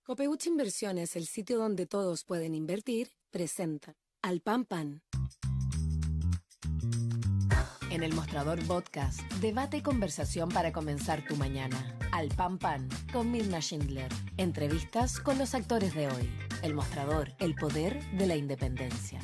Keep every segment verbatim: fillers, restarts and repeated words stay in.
Copeuch Inversiones, el sitio donde todos pueden invertir, presenta Al Pan Pan. En el Mostrador Podcast, debate y conversación para comenzar tu mañana. Al Pan Pan, con Mirna Schindler. Entrevistas con los actores de hoy. El Mostrador, el poder de la independencia.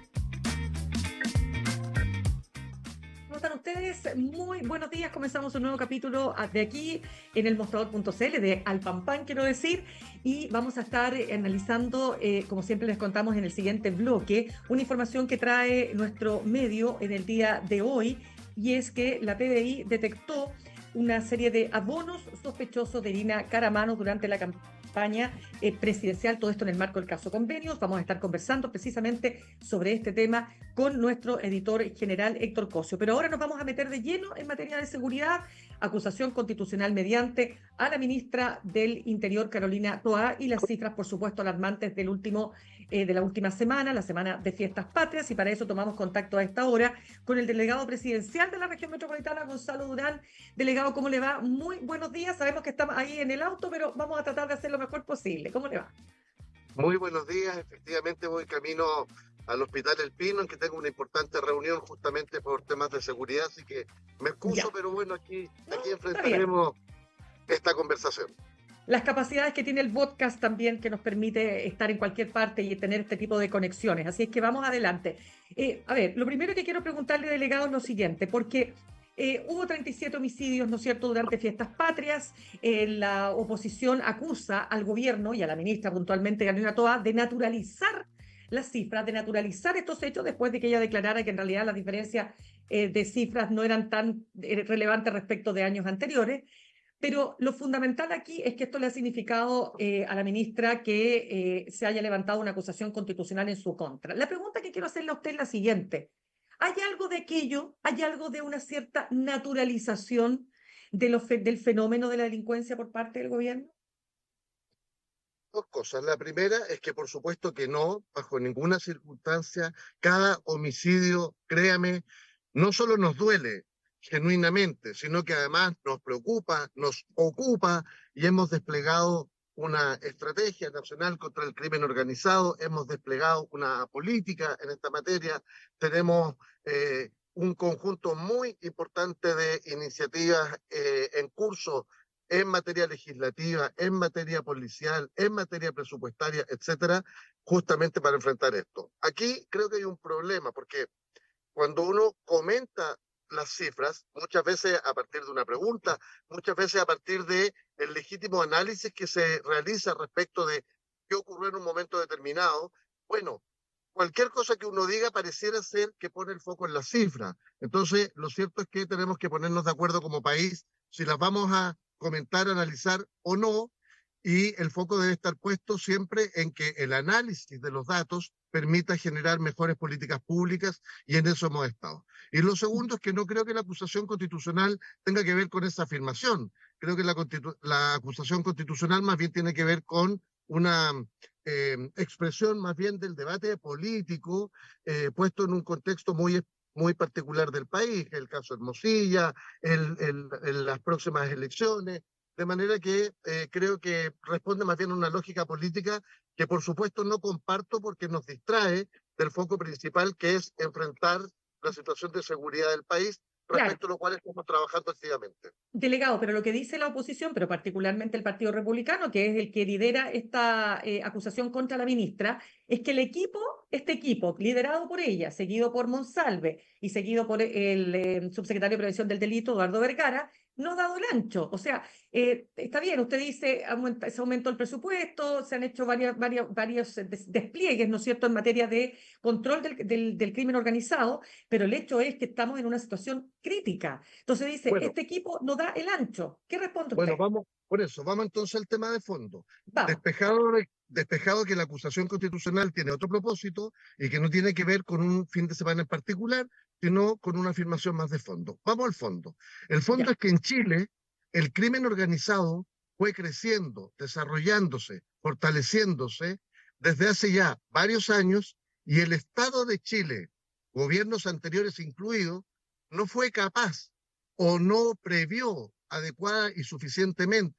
¿Cómo están ustedes? Muy buenos días. Comenzamos un nuevo capítulo de aquí en el mostrador punto c l de Al Pan Pan, quiero decir, y vamos a estar analizando, eh, como siempre les contamos en el siguiente bloque, una información que trae nuestro medio en el día de hoy, y es que la P D I detectó una serie de abonos sospechosos de Irina Caramano durante la campaña eh, presidencial, todo esto en el marco del caso Convenios. Vamos a estar conversando precisamente sobre este tema con nuestro editor general Héctor Cosio. Pero ahora nos vamos a meter de lleno en materia de seguridad, acusación constitucional mediante a la ministra del Interior, Carolina Toá, y las cifras, por supuesto, alarmantes del último, eh, de la última semana, la semana de Fiestas Patrias, y para eso tomamos contacto a esta hora con el delegado presidencial de la región metropolitana, Gonzalo Durán. Delegado, ¿cómo le va? Muy buenos días. Sabemos que estamos ahí en el auto, pero vamos a tratar de hacer lo mejor posible. ¿Cómo le va? Muy buenos días. Efectivamente voy camino al Hospital El Pino, en que tengo una importante reunión justamente por temas de seguridad, así que me excuso, ya. Pero bueno, aquí, aquí enfrentaremos esta conversación. Las capacidades que tiene el podcast también, que nos permite estar en cualquier parte y tener este tipo de conexiones. Así es que vamos adelante. Eh, a ver, lo primero que quiero preguntarle, delegado, es lo siguiente, porque Eh, hubo treinta y siete homicidios, ¿no es cierto?, durante Fiestas Patrias. Eh, la oposición acusa al gobierno y a la ministra puntualmente, Carolina Toá, de naturalizar las cifras, de naturalizar estos hechos después de que ella declarara que en realidad las diferencias eh, de cifras no eran tan eh, relevantes respecto de años anteriores. Pero lo fundamental aquí es que esto le ha significado eh, a la ministra que eh, se haya levantado una acusación constitucional en su contra. La pregunta que quiero hacerle a usted es la siguiente. ¿Hay algo de aquello, hay algo de una cierta naturalización de lo fe, del fenómeno de la delincuencia por parte del gobierno? Dos cosas. La primera es que por supuesto que no, bajo ninguna circunstancia. Cada homicidio, créame, no solo nos duele genuinamente, sino que además nos preocupa, nos ocupa, y hemos desplegado una estrategia nacional contra el crimen organizado, hemos desplegado una política en esta materia, tenemos eh, un conjunto muy importante de iniciativas eh, en curso en materia legislativa, en materia policial, en materia presupuestaria, etcétera, justamente para enfrentar esto. Aquí creo que hay un problema, porque cuando uno comenta las cifras, muchas veces a partir de una pregunta, muchas veces a partir de el legítimo análisis que se realiza respecto de qué ocurrió en un momento determinado, bueno, cualquier cosa que uno diga pareciera ser que pone el foco en las cifras. Entonces, lo cierto es que tenemos que ponernos de acuerdo como país si las vamos a comentar, analizar o no, y el foco debe estar puesto siempre en que el análisis de los datos permita generar mejores políticas públicas, y en eso hemos estado. Y lo segundo es que no creo que la acusación constitucional tenga que ver con esa afirmación. Creo que la, la acusación constitucional más bien tiene que ver con una eh, expresión más bien del debate político eh, puesto en un contexto muy muy particular del país, el caso Hermosilla, el, el, el, las próximas elecciones, de manera que eh, creo que responde más bien a una lógica política que por supuesto no comparto, porque nos distrae del foco principal, que es enfrentar la situación de seguridad del país, respecto claro. a lo cual estamos trabajando activamente. Delegado, pero lo que dice la oposición, pero particularmente el Partido Republicano, que es el que lidera esta eh, acusación contra la ministra, es que el equipo, este equipo, liderado por ella, seguido por Monsalve y seguido por el eh, subsecretario de Prevención del Delito, Eduardo Vergara, no ha dado el ancho. O sea, eh, está bien, usted dice, aumenta, se aumentó el presupuesto, se han hecho varias, varias, varios des despliegues, ¿no es cierto?, en materia de control del, del, del crimen organizado, pero el hecho es que estamos en una situación crítica. Entonces dice, bueno, este equipo no da el ancho. ¿Qué responde bueno, usted? Bueno, vamos, por eso, vamos entonces al tema de fondo. Vamos. Despejado, despejado que la acusación constitucional tiene otro propósito y que no tiene que ver con un fin de semana en particular, sino con una afirmación más de fondo. Vamos al fondo. El fondo ya. es que en Chile el crimen organizado fue creciendo, desarrollándose, fortaleciéndose desde hace ya varios años, y el Estado de Chile, gobiernos anteriores incluidos, no fue capaz o no previó adecuada y suficientemente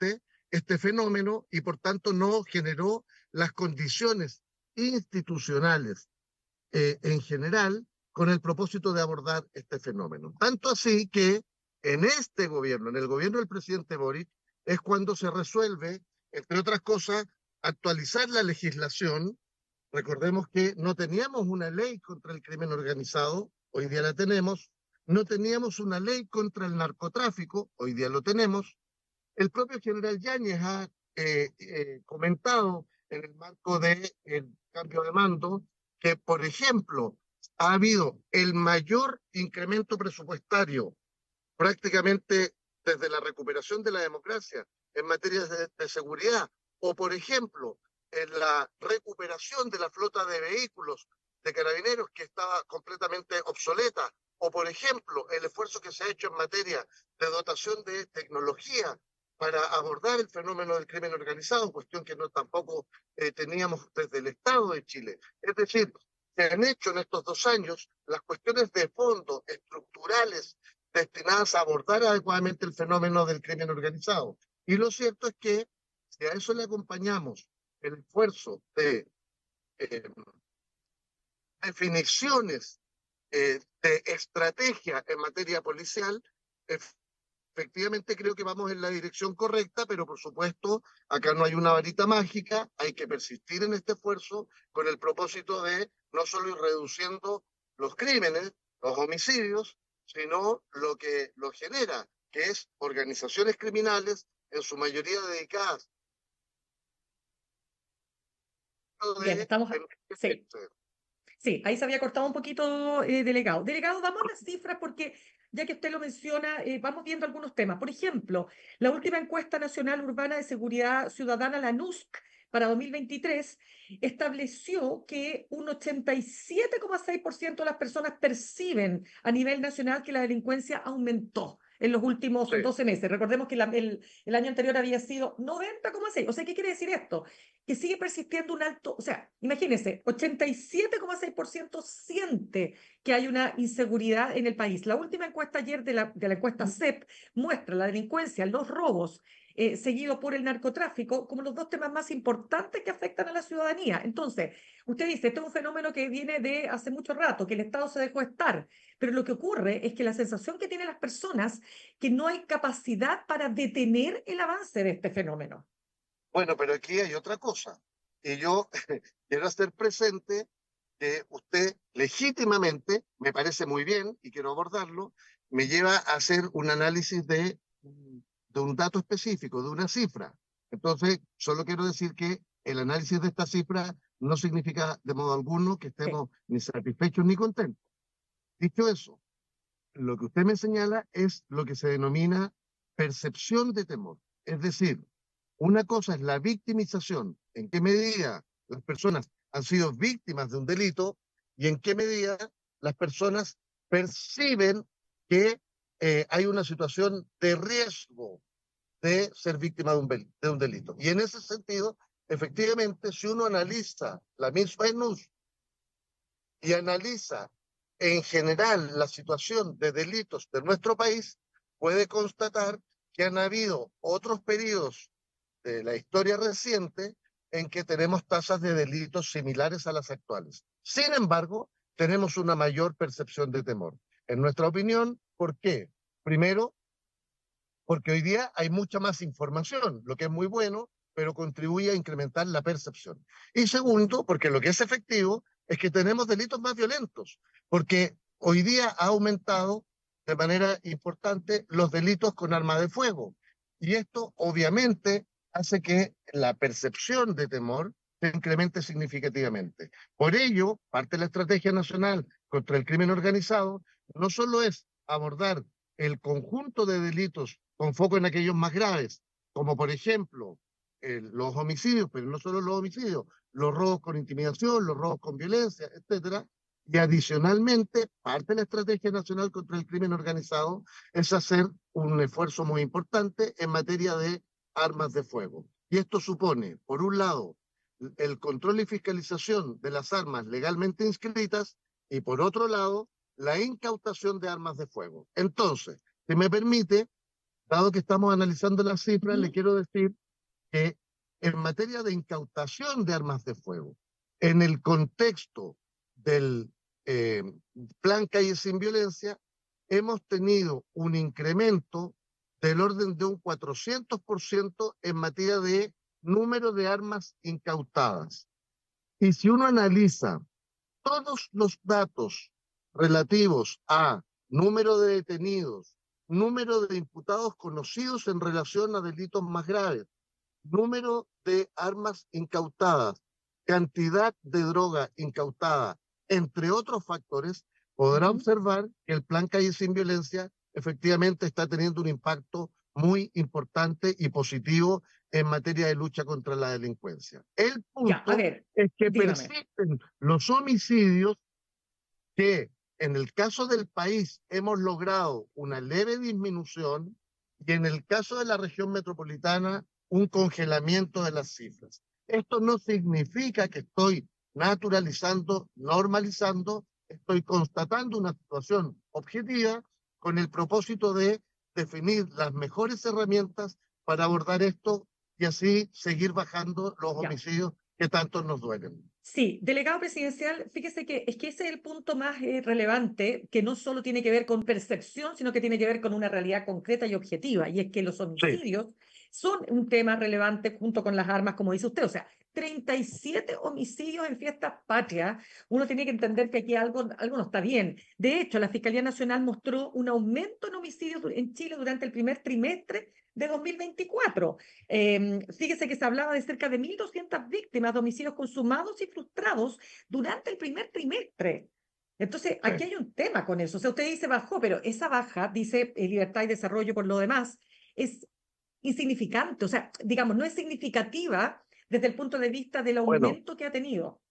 este fenómeno y por tanto no generó las condiciones institucionales eh, en general con el propósito de abordar este fenómeno. Tanto así que en este gobierno, en el gobierno del presidente Boric, es cuando se resuelve, entre otras cosas, actualizar la legislación. Recordemos que no teníamos una ley contra el crimen organizado, hoy día la tenemos. No teníamos una ley contra el narcotráfico, hoy día lo tenemos. El propio general Yáñez ha eh, eh, comentado en el marco del cambio de mando que, por ejemplo, ha habido el mayor incremento presupuestario prácticamente desde la recuperación de la democracia en materia de, de seguridad, o por ejemplo, en la recuperación de la flota de vehículos de carabineros que estaba completamente obsoleta, o por ejemplo, el esfuerzo que se ha hecho en materia de dotación de tecnología para abordar el fenómeno del crimen organizado, cuestión que no tampoco eh, teníamos desde el Estado de Chile. Es decir, se han hecho en estos dos años las cuestiones de fondo, estructurales, destinadas a abordar adecuadamente el fenómeno del crimen organizado. Y lo cierto es que si a eso le acompañamos el esfuerzo de eh, definiciones eh, de estrategia en materia policial, efectivamente creo que vamos en la dirección correcta, pero por supuesto acá no hay una varita mágica, hay que persistir en este esfuerzo con el propósito de no solo ir reduciendo los crímenes, los homicidios, sino lo que lo genera, que es organizaciones criminales, en su mayoría dedicadas. Bien, De, estamos... en, Sí. Sí, ahí se había cortado un poquito, eh, delegado. Delegado, vamos a las cifras porque, ya que usted lo menciona, eh, vamos viendo algunos temas. Por ejemplo, la última encuesta nacional urbana de seguridad ciudadana, la N U S C, para dos mil veintitrés, estableció que un ochenta y siete coma seis por ciento de las personas perciben a nivel nacional que la delincuencia aumentó en los últimos sí. doce meses. Recordemos que la, el, el año anterior había sido noventa coma seis. O sea, ¿qué quiere decir esto? Que sigue persistiendo un alto, o sea, imagínense, ochenta y siete coma seis por ciento siente que hay una inseguridad en el país. La última encuesta ayer de la, de la encuesta C E P muestra la delincuencia, los robos, eh, seguido por el narcotráfico, como los dos temas más importantes que afectan a la ciudadanía. Entonces, usted dice, esto es un fenómeno que viene de hace mucho rato, que el Estado se dejó estar, pero lo que ocurre es que la sensación que tienen las personas que no hay capacidad para detener el avance de este fenómeno. Bueno, pero aquí hay otra cosa. Y yo quiero hacer presente que usted legítimamente, me parece muy bien y quiero abordarlo, me lleva a hacer un análisis de, de un dato específico, de una cifra. Entonces, solo quiero decir que el análisis de esta cifra no significa de modo alguno que estemos sí. ni satisfechos ni contentos. Dicho eso, lo que usted me señala es lo que se denomina percepción de temor. Es decir, una cosa es la victimización, en qué medida las personas han sido víctimas de un delito y en qué medida las personas perciben que eh, hay una situación de riesgo de ser víctima de un, de un delito. Y en ese sentido, efectivamente, si uno analiza la misma E N U S y analiza en general la situación de delitos de nuestro país, puede constatar que han habido otros periodos de la historia reciente en que tenemos tasas de delitos similares a las actuales. Sin embargo, tenemos una mayor percepción de temor. En nuestra opinión, ¿por qué? Primero, porque hoy día hay mucha más información, lo que es muy bueno, pero contribuye a incrementar la percepción. Y segundo, porque lo que es efectivo es que tenemos delitos más violentos, porque hoy día ha aumentado de manera importante los delitos con arma de fuego. Y esto obviamente hace que la percepción de temor se incremente significativamente. Por ello, parte de la Estrategia Nacional contra el Crimen Organizado no solo es abordar el conjunto de delitos con foco en aquellos más graves, como por ejemplo eh, los homicidios, pero no solo los homicidios, los robos con intimidación, los robos con violencia, etcétera. Y adicionalmente, parte de la Estrategia Nacional contra el Crimen Organizado es hacer un esfuerzo muy importante en materia de armas de fuego. Y esto supone, por un lado, el control y fiscalización de las armas legalmente inscritas y por otro lado, la incautación de armas de fuego. Entonces, si me permite, dado que estamos analizando las cifras, ¿Mm? le quiero decir que en materia de incautación de armas de fuego, en el contexto del eh, Plan Calle Sin Violencia, hemos tenido un incremento del orden de un cuatrocientos por ciento en materia de número de armas incautadas. Y si uno analiza todos los datos relativos a número de detenidos, número de imputados conocidos en relación a delitos más graves, número de armas incautadas, cantidad de droga incautada, entre otros factores, podrá uh-huh. observar que el Plan Calle Sin Violencia efectivamente está teniendo un impacto muy importante y positivo en materia de lucha contra la delincuencia. El punto ya, a ver, es que dígame. persisten los homicidios que en el caso del país hemos logrado una leve disminución y en el caso de la región metropolitana un congelamiento de las cifras. Esto no significa que estoy naturalizando, normalizando, estoy constatando una situación objetiva con el propósito de definir las mejores herramientas para abordar esto y así seguir bajando los ya. homicidios que tanto nos duelen. Sí, delegado presidencial, fíjese que es que ese es el punto más eh, relevante, que no solo tiene que ver con percepción, sino que tiene que ver con una realidad concreta y objetiva, y es que los homicidios sí. son un tema relevante junto con las armas, como dice usted, o sea, treinta y siete homicidios en fiestas patrias, uno tiene que entender que aquí algo, algo no está bien. De hecho, la Fiscalía Nacional mostró un aumento en homicidios en Chile durante el primer trimestre de dos mil veinticuatro. Eh, fíjese que se hablaba de cerca de mil doscientas víctimas de homicidios consumados y frustrados durante el primer trimestre. Entonces, sí. aquí hay un tema con eso. O sea, usted dice bajó, pero esa baja, dice eh, Libertad y Desarrollo por lo demás, es insignificante. O sea, digamos, no es significativa desde el punto de vista del aumento bueno, que ha tenido.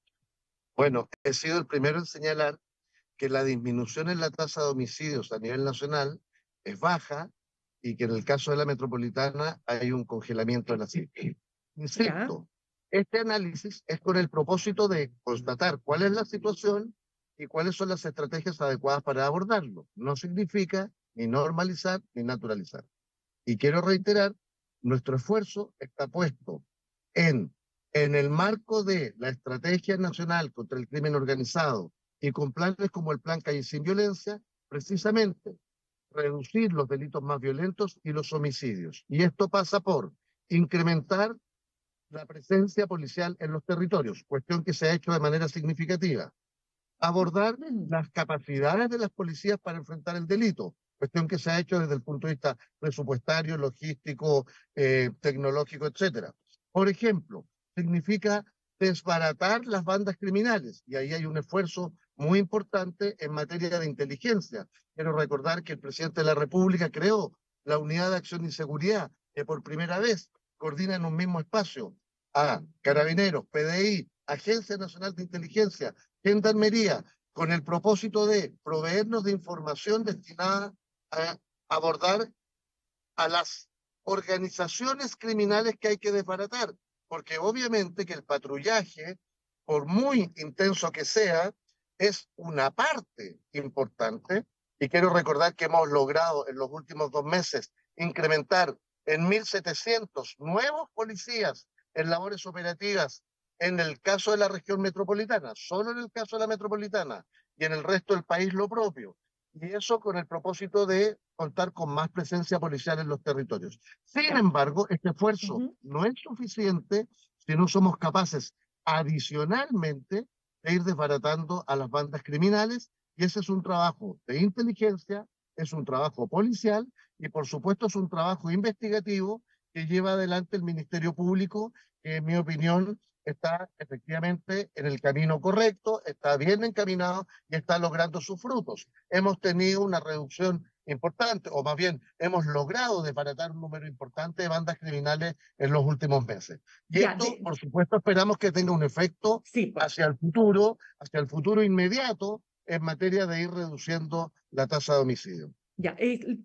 Bueno, he sido el primero en señalar que la disminución en la tasa de homicidios a nivel nacional es baja y que en el caso de la metropolitana hay un congelamiento de la cifra. Insisto, ¿Ya? este análisis es con el propósito de constatar cuál es la situación y cuáles son las estrategias adecuadas para abordarlo. No significa ni normalizar ni naturalizar. Y quiero reiterar, nuestro esfuerzo está puesto en, en el marco de la Estrategia Nacional contra el Crimen Organizado y con planes como el Plan Calle Sin Violencia, precisamente reducir los delitos más violentos y los homicidios. Y esto pasa por incrementar la presencia policial en los territorios, cuestión que se ha hecho de manera significativa. Abordar las capacidades de las policías para enfrentar el delito, cuestión que se ha hecho desde el punto de vista presupuestario, logístico, eh, tecnológico, etcétera. Por ejemplo, significa desbaratar las bandas criminales, y ahí hay un esfuerzo muy importante en materia de inteligencia. Quiero recordar que el presidente de la República creó la Unidad de Acción y Seguridad, que por primera vez coordina en un mismo espacio a Carabineros, P D I, Agencia Nacional de Inteligencia, Gendarmería, con el propósito de proveernos de información destinada a abordar a las organizaciones criminales que hay que desbaratar, porque obviamente que el patrullaje, por muy intenso que sea, es una parte importante, y quiero recordar que hemos logrado en los últimos dos meses incrementar en mil setecientos nuevos policías en labores operativas en el caso de la región metropolitana, solo en el caso de la metropolitana, y en el resto del país lo propio. Y eso con el propósito de contar con más presencia policial en los territorios. Sin embargo, este esfuerzo uh-huh. no es suficiente si no somos capaces adicionalmente de ir desbaratando a las bandas criminales, y ese es un trabajo de inteligencia, es un trabajo policial y por supuesto es un trabajo investigativo que lleva adelante el Ministerio Público, que en mi opinión está efectivamente en el camino correcto, está bien encaminado y está logrando sus frutos. Hemos tenido una reducción importante, o más bien hemos logrado desbaratar un número importante de bandas criminales en los últimos meses. Y ya, esto, de... por supuesto, esperamos que tenga un efecto sí, pues. hacia el futuro, hacia el futuro inmediato, en materia de ir reduciendo la tasa de homicidio. Ya, eh,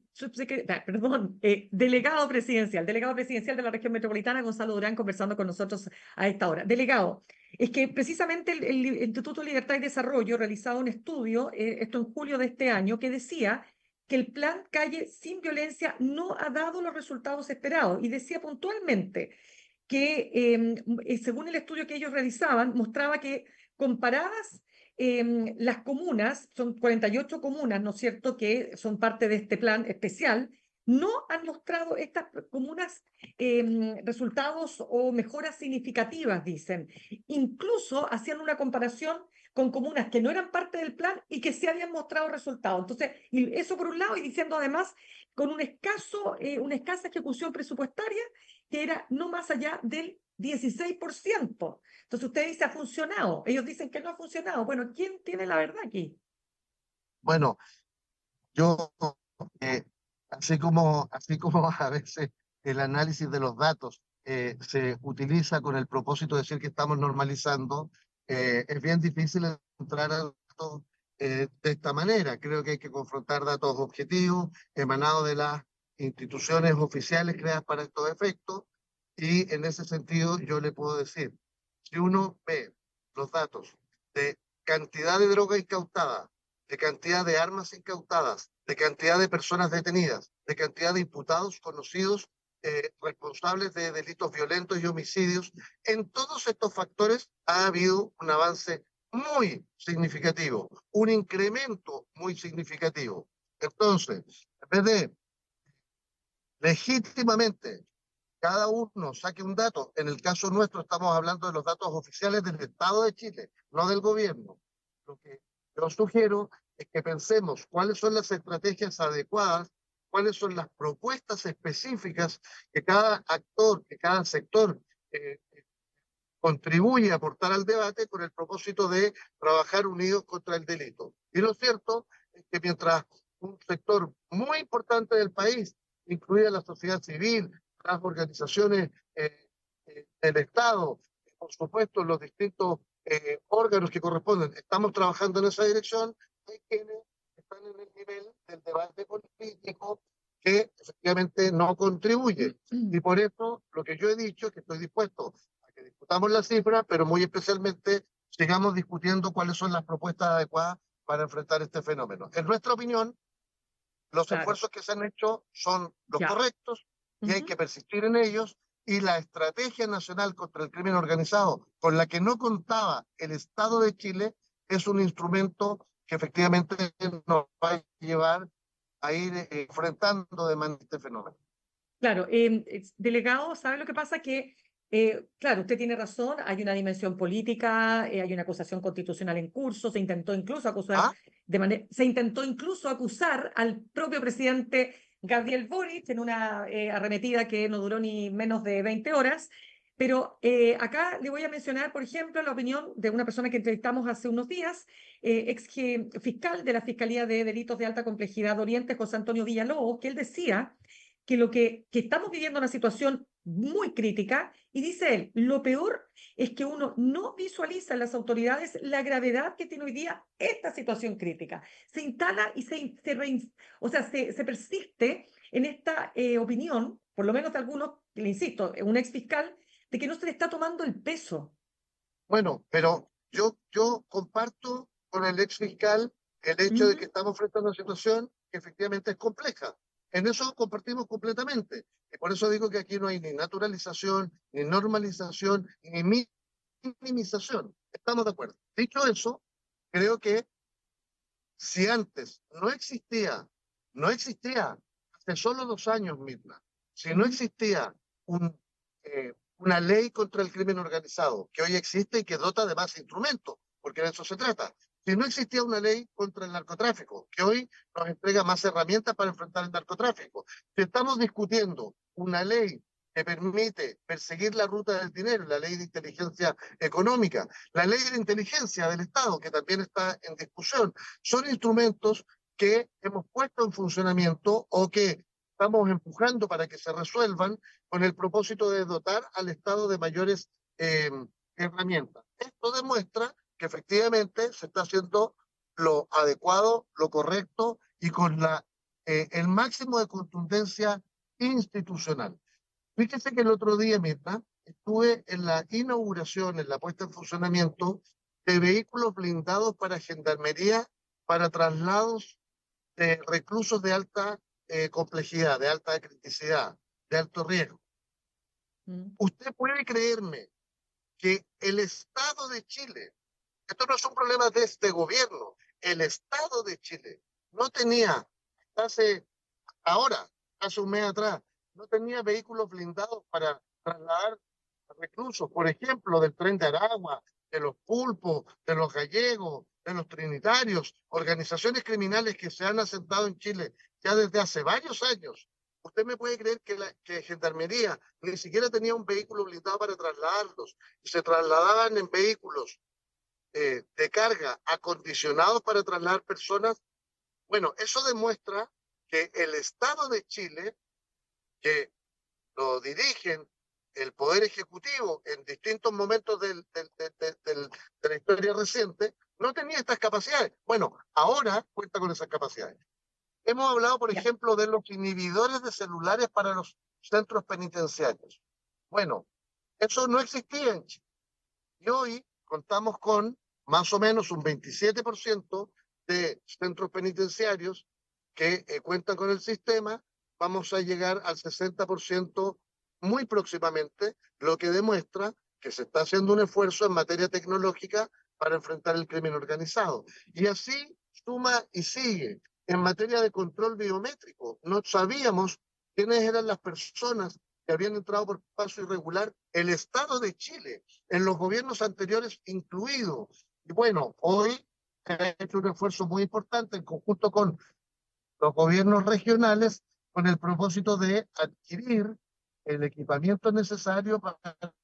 perdón, eh, delegado presidencial, delegado presidencial de la región metropolitana, Gonzalo Durán, conversando con nosotros a esta hora. Delegado, es que precisamente el, el Instituto Libertad y Desarrollo realizaba un estudio, eh, esto en julio de este año, que decía que el plan Calle sin Violencia no ha dado los resultados esperados. Y decía puntualmente que, eh, según el estudio que ellos realizaban, mostraba que comparadas eh, las comunas, son cuarenta y ocho comunas, ¿no es cierto?, que son parte de este plan especial, no han mostrado estas comunas eh, resultados o mejoras significativas, dicen. Incluso hacían una comparación con comunas que no eran parte del plan y que sí habían mostrado resultados. Entonces, y eso por un lado, y diciendo además con un escaso, eh, una escasa ejecución presupuestaria que era no más allá del dieciséis por ciento. Entonces usted dice, ha funcionado. Ellos dicen que no ha funcionado. Bueno, ¿quién tiene la verdad aquí? Bueno, yo, eh, así como, así como a veces el análisis de los datos eh, se utiliza con el propósito de decir que estamos normalizando, eh, es bien difícil entrar a datos eh, de esta manera. Creo que hay que confrontar datos objetivos emanados de las instituciones oficiales creadas para estos efectos, y en ese sentido yo le puedo decir, si uno ve los datos de cantidad de droga incautada, de cantidad de armas incautadas, de cantidad de personas detenidas, de cantidad de imputados conocidos eh, responsables de delitos violentos y homicidios, en todos estos factores ha habido un avance muy significativo, un incremento muy significativo. Entonces, en vez de legítimamente cada uno saque un dato, en el caso nuestro estamos hablando de los datos oficiales del Estado de Chile, no del gobierno. Lo que yo sugiero es que pensemos cuáles son las estrategias adecuadas, cuáles son las propuestas específicas que cada actor, que cada sector eh, contribuye a aportar al debate con el propósito de trabajar unidos contra el delito. Y lo cierto es que mientras un sector muy importante del país, incluida la sociedad civil, las organizaciones eh, eh, del Estado, por supuesto los distintos eh, órganos que corresponden, estamos trabajando en esa dirección, hay quienes están en el nivel del debate político que efectivamente no contribuye. Y por eso lo que yo he dicho es que estoy dispuesto a que discutamos las cifras, pero muy especialmente sigamos discutiendo cuáles son las propuestas adecuadas para enfrentar este fenómeno. En nuestra opinión, los Claro. esfuerzos que se han hecho son los Ya. correctos y Uh-huh. hay que persistir en ellos, y la estrategia nacional contra el crimen organizado, con la que no contaba el Estado de Chile, es un instrumento que efectivamente nos va a llevar a ir eh, enfrentando de manera este fenómeno. Claro, eh, delegado, ¿sabe lo que pasa? Que, eh, claro, usted tiene razón, hay una dimensión política, eh, hay una acusación constitucional en curso, se intentó incluso acusar ¿Ah? de manera, se intentó incluso acusar al propio presidente Gabriel Boric en una eh, arremetida que no duró ni menos de veinte horas. Pero eh, acá le voy a mencionar, por ejemplo, la opinión de una persona que entrevistamos hace unos días, eh, ex fiscal de la Fiscalía de Delitos de Alta Complejidad de Oriente, José Antonio Villalobos, que él decía que lo que, que estamos viviendo una situación muy crítica, y dice él, lo peor es que uno no visualiza en las autoridades la gravedad que tiene hoy día esta situación crítica. Se instala y se, se, rein, o sea, se, se persiste en esta eh, opinión, por lo menos de algunos, le insisto, un ex fiscal, de que no se le está tomando el peso. Bueno, pero yo, yo comparto con el ex fiscal el hecho Uh-huh. de que estamos frente a una situación que efectivamente es compleja. En eso compartimos completamente. Y por eso digo que aquí no hay ni naturalización, ni normalización, ni minimización. Estamos de acuerdo. Dicho eso, creo que si antes no existía, no existía, hace solo dos años, Mirna, si no existía un, eh, una ley contra el crimen organizado, que hoy existe y que dota de más instrumentos, porque de eso se trata. Si no existía una ley contra el narcotráfico, que hoy nos entrega más herramientas para enfrentar el narcotráfico. Si estamos discutiendo una ley que permite perseguir la ruta del dinero, la ley de inteligencia económica, la ley de inteligencia del Estado, que también está en discusión, son instrumentos que hemos puesto en funcionamiento o que estamos empujando para que se resuelvan con el propósito de dotar al Estado de mayores eh, herramientas. Esto demuestra que efectivamente se está haciendo lo adecuado, lo correcto y con la, eh, el máximo de contundencia institucional. Fíjese que el otro día, Mirna, estuve en la inauguración, en la puesta en funcionamiento de vehículos blindados para gendarmería, para traslados de reclusos de alta eh, complejidad, de alta criticidad, de alto riesgo. Mm. Usted puede creerme que el Estado de Chile, esto no es un problema de este gobierno, el Estado de Chile no tenía, hace ahora, hace un mes atrás, no tenía vehículos blindados para trasladar reclusos, por ejemplo, del Tren de Aragua, de los Pulpos, de los Gallegos, de los Trinitarios, organizaciones criminales que se han asentado en Chile ya desde hace varios años. Usted me puede creer que, la, que Gendarmería ni siquiera tenía un vehículo blindado para trasladarlos, y se trasladaban en vehículos eh, de carga acondicionados para trasladar personas. Bueno, eso demuestra que el Estado de Chile, que lo dirigen el Poder Ejecutivo en distintos momentos del, del, del, del, de la historia reciente, no tenía estas capacidades. Bueno, ahora cuenta con esas capacidades. Hemos hablado, por Ya. ejemplo, de los inhibidores de celulares para los centros penitenciarios. Bueno, eso no existía en Chile. Y hoy contamos con más o menos un veintisiete por ciento de centros penitenciarios que eh, cuentan con el sistema. Vamos a llegar al sesenta por ciento muy próximamente, lo que demuestra que se está haciendo un esfuerzo en materia tecnológica para enfrentar el crimen organizado. Y así suma y sigue. En materia de control biométrico, no sabíamos quiénes eran las personas que habían entrado por paso irregular, el Estado de Chile, en los gobiernos anteriores incluido. Y bueno, hoy se ha hecho un esfuerzo muy importante en conjunto con los gobiernos regionales con el propósito de adquirir el equipamiento necesario para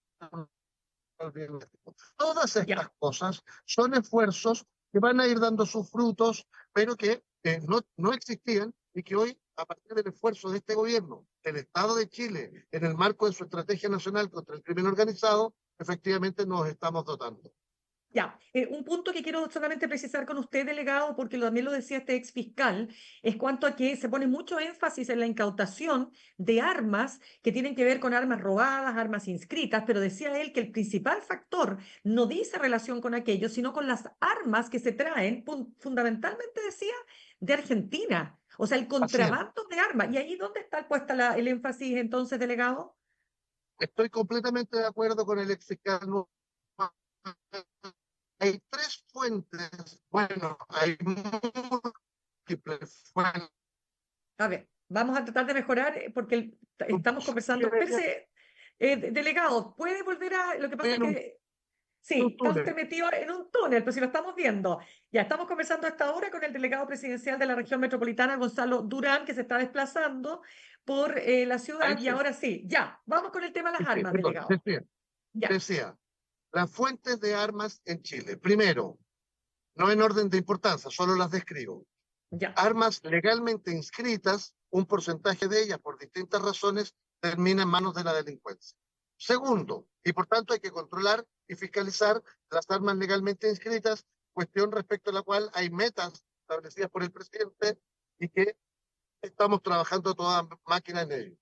el biométrico. Todas estas Ya. cosas son esfuerzos que van a ir dando sus frutos, pero que eh, no, no existían y que hoy, a partir del esfuerzo de este gobierno, del Estado de Chile, en el marco de su estrategia nacional contra el crimen organizado, efectivamente nos estamos dotando. Ya, eh, un punto que quiero solamente precisar con usted, delegado, porque lo- también lo decía este ex fiscal, es cuanto a que se pone mucho énfasis en la incautación de armas que tienen que ver con armas robadas, armas inscritas, pero decía él que el principal factor no dice relación con aquello, sino con las armas que se traen, pun- fundamentalmente decía, de Argentina. O sea, el Así es. contrabando de armas. ¿Y ahí dónde está puesta la- el énfasis entonces, delegado? Estoy completamente de acuerdo con el ex fiscal. Hay tres fuentes, bueno, hay múltiples fuentes. A ver, vamos a tratar de mejorar eh, porque el- t- estamos conversando. Espérese, eh, de- delegado, ¿puede volver a...? Lo que pasa es En un, que... en un Sí, está usted túnel. metido en un túnel, pero si lo estamos viendo. Ya estamos conversando hasta ahora con el delegado presidencial de la región metropolitana, Gonzalo Durán, que se está desplazando por eh, la Ahí ciudad. Y sí, ahora sí, ya, vamos con el tema de sí, las sí, armas, perdón, delegado. decía, Ya, decía, las fuentes de armas en Chile. Primero, no en orden de importancia, solo las describo. ya, Armas legalmente inscritas, un porcentaje de ellas, por distintas razones, termina en manos de la delincuencia. Segundo, y por tanto hay que controlar y fiscalizar las armas legalmente inscritas, cuestión respecto a la cual hay metas establecidas por el presidente y que estamos trabajando toda máquina en ello.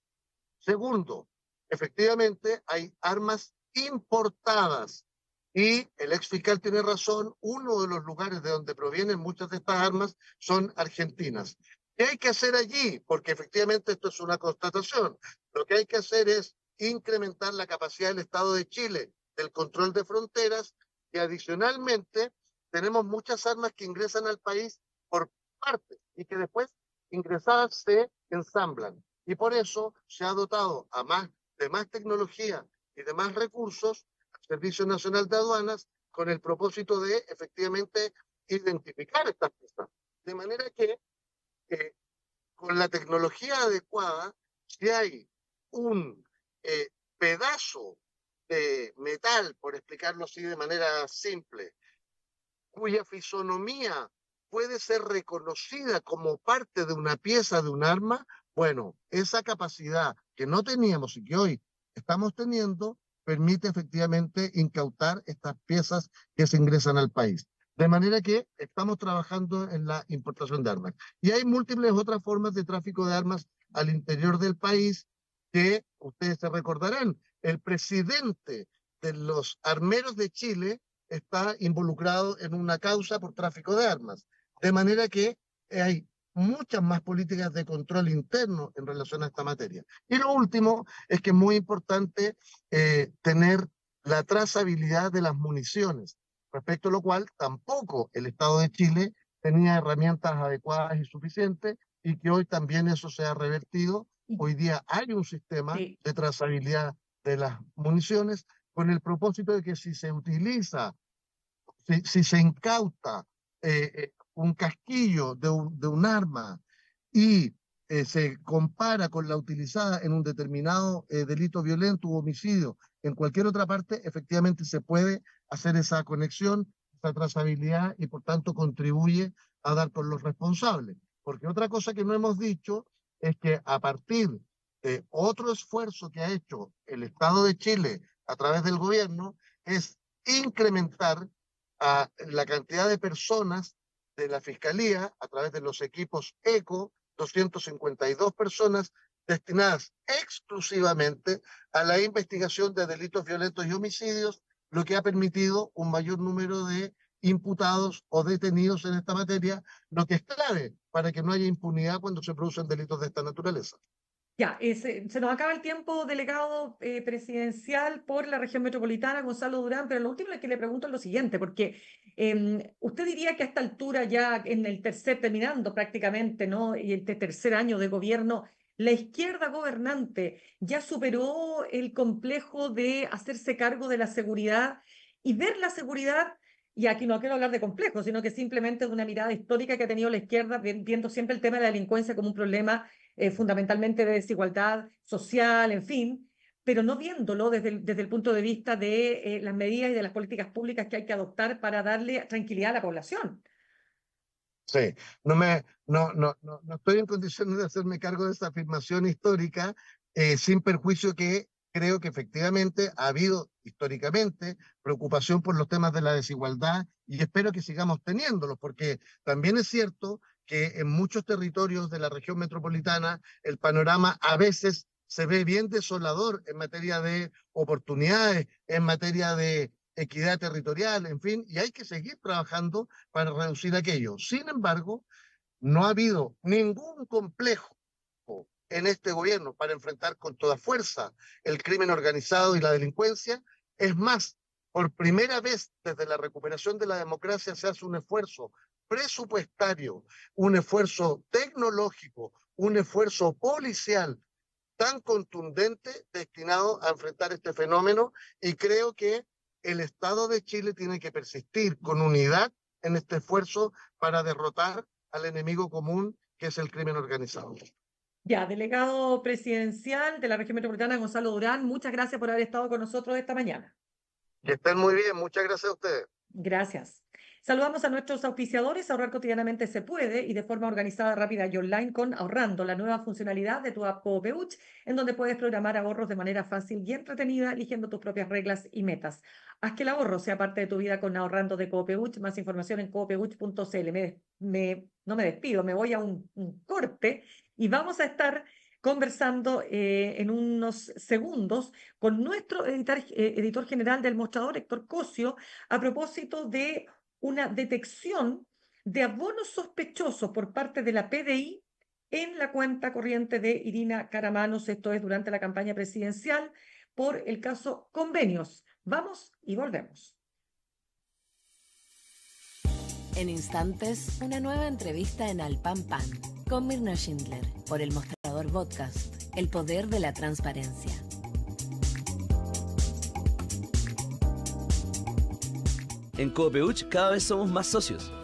Segundo, efectivamente hay armas importadas y el ex fiscal tiene razón, uno de los lugares de donde provienen muchas de estas armas son argentinas. ¿Qué hay que hacer allí? Porque efectivamente esto es una constatación. Lo que hay que hacer es incrementar la capacidad del Estado de Chile del control de fronteras y adicionalmente tenemos muchas armas que ingresan al país por partes y que después ingresadas se ensamblan. Y por eso se ha dotado a más, de más tecnología y de más recursos al Servicio Nacional de Aduanas con el propósito de efectivamente identificar estas piezas. De manera que eh, con la tecnología adecuada, si hay un eh, pedazo de metal, por explicarlo así de manera simple, cuya fisonomía puede ser reconocida como parte de una pieza de un arma, bueno, esa capacidad que no teníamos y que hoy estamos teniendo permite efectivamente incautar estas piezas que se ingresan al país. De manera que estamos trabajando en la importación de armas. Y hay múltiples otras formas de tráfico de armas al interior del país que ustedes se recordarán. El presidente de los armeros de Chile está involucrado en una causa por tráfico de armas. De manera que hay muchas más políticas de control interno en relación a esta materia. Y lo último es que es muy importante eh, tener la trazabilidad de las municiones, respecto a lo cual tampoco el Estado de Chile tenía herramientas adecuadas y suficientes, y que hoy también eso se ha revertido. Hoy día hay un sistema Sí. de trazabilidad de las municiones con el propósito de que si se utiliza, si, si se incauta eh, eh, un casquillo de un, de un arma y eh, se compara con la utilizada en un determinado eh, delito violento u homicidio en cualquier otra parte, efectivamente se puede hacer esa conexión, esa trazabilidad, y por tanto contribuye a dar con los responsables. Porque otra cosa que no hemos dicho es que a partir de otro esfuerzo que ha hecho el Estado de Chile a través del gobierno, es incrementar a la cantidad de personas de la Fiscalía a través de los equipos ECO, doscientas cincuenta y dos personas destinadas exclusivamente a la investigación de delitos violentos y homicidios, lo que ha permitido un mayor número de imputados o detenidos en esta materia, lo que es clave para que no haya impunidad cuando se producen delitos de esta naturaleza. Ya, eh, se, se nos acaba el tiempo, delegado eh, presidencial por la región metropolitana, Gonzalo Durán, pero lo último es que le pregunto es lo siguiente, porque eh, usted diría que a esta altura, ya en el tercer, terminando prácticamente, ¿no? Y el tercer año de gobierno, la izquierda gobernante ya superó el complejo de hacerse cargo de la seguridad y ver la seguridad. Y aquí no quiero hablar de complejo, sino que simplemente de una mirada histórica que ha tenido la izquierda, viendo siempre el tema de la delincuencia como un problema eh, fundamentalmente de desigualdad social, en fin, pero no viéndolo desde el, desde el punto de vista de eh, las medidas y de las políticas públicas que hay que adoptar para darle tranquilidad a la población. Sí, no, me, no, no, no, no estoy en condiciones de hacerme cargo de esa afirmación histórica, eh, sin perjuicio que creo que efectivamente ha habido históricamente preocupación por los temas de la desigualdad, y espero que sigamos teniéndolos, porque también es cierto que en muchos territorios de la región metropolitana el panorama a veces se ve bien desolador en materia de oportunidades, en materia de equidad territorial, en fin, y hay que seguir trabajando para reducir aquello. Sin embargo, no ha habido ningún complejo en este gobierno para enfrentar con toda fuerza el crimen organizado y la delincuencia. Es más, por primera vez desde la recuperación de la democracia se hace un esfuerzo presupuestario, un esfuerzo tecnológico, un esfuerzo policial tan contundente destinado a enfrentar este fenómeno, y creo que el Estado de Chile tiene que persistir con unidad en este esfuerzo para derrotar al enemigo común, que es el crimen organizado. Ya, delegado presidencial de la región metropolitana, Gonzalo Durán, muchas gracias por haber estado con nosotros esta mañana. Que estén muy bien, muchas gracias a ustedes. Gracias. Saludamos a nuestros auspiciadores. Ahorrar cotidianamente se puede y de forma organizada, rápida y online con Ahorrando, la nueva funcionalidad de tu app Coopeuch, en donde puedes programar ahorros de manera fácil y entretenida, eligiendo tus propias reglas y metas. Haz que el ahorro sea parte de tu vida con Ahorrando de Coopeuch. Más información en coopeuch punto c l. Me, me, no me despido, me voy a un, un corte y vamos a estar conversando eh, en unos segundos con nuestro editor, eh, editor general del Mostrador, Héctor Cosio, a propósito de una detección de abonos sospechosos por parte de la P D I en la cuenta corriente de Irina Caramanos. Esto es durante la campaña presidencial por el caso Convenios. Vamos y volvemos. En instantes, una nueva entrevista en Al Pan Pan con Mirna Schindler por El Mostrador Podcast, el poder de la transparencia. En Coopeuch cada vez somos más socios